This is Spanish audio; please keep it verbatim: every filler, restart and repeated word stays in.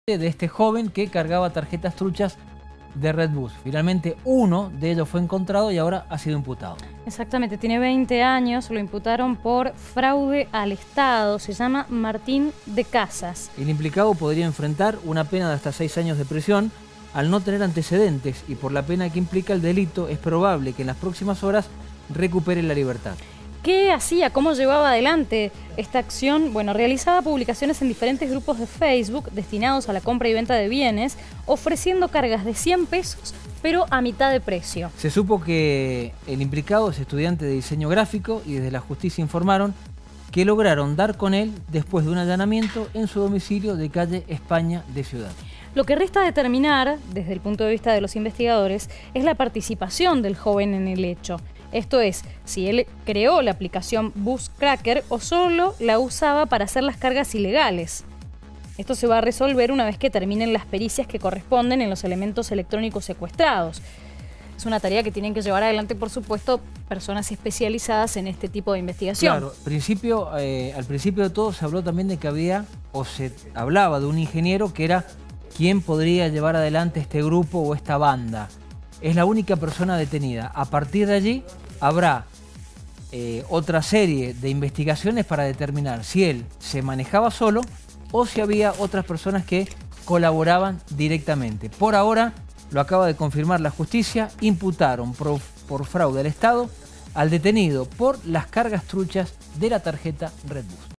de este joven que cargaba tarjetas truchas de Redbus. Finalmente uno de ellos fue encontrado y ahora ha sido imputado. Exactamente, tiene veinte años, lo imputaron por fraude al Estado, se llama Martín de Casas. El implicado podría enfrentar una pena de hasta seis años de prisión al no tener antecedentes, y por la pena que implica el delito es probable que en las próximas horas recupere la libertad. ¿Qué hacía? ¿Cómo llevaba adelante esta acción? Bueno, realizaba publicaciones en diferentes grupos de Facebook destinados a la compra y venta de bienes, ofreciendo cargas de cien pesos, pero a mitad de precio. Se supo que el implicado es estudiante de diseño gráfico y desde la justicia informaron que lograron dar con él después de un allanamiento en su domicilio de calle España de Ciudad. Lo que resta determinar, desde el punto de vista de los investigadores, es la participación del joven en el hecho. Esto es, si él creó la aplicación Buscracker o solo la usaba para hacer las cargas ilegales. Esto se va a resolver una vez que terminen las pericias que corresponden en los elementos electrónicos secuestrados. Es una tarea que tienen que llevar adelante, por supuesto, personas especializadas en este tipo de investigación. Claro, principio, eh, al principio de todo se habló también de que había, o se hablaba de un ingeniero que era quien podría llevar adelante este grupo o esta banda. Es la única persona detenida. A partir de allí habrá eh, otra serie de investigaciones para determinar si él se manejaba solo o si había otras personas que colaboraban directamente. Por ahora, lo acaba de confirmar la justicia, imputaron por, por fraude al Estado al detenido por las cargas truchas de la tarjeta Redbus.